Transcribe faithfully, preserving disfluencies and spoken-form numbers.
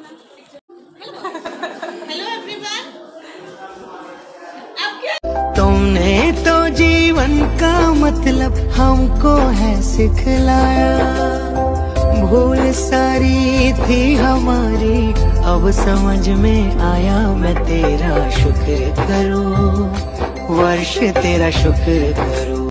Hello everyone. तुमने तो जीवन का मतलब हमको है सिखलाया, भूल सारी थी हमारी अब समझ में आया। मैं तेरा शुक्र करूं, वर्ष तेरा शुक्र करूं।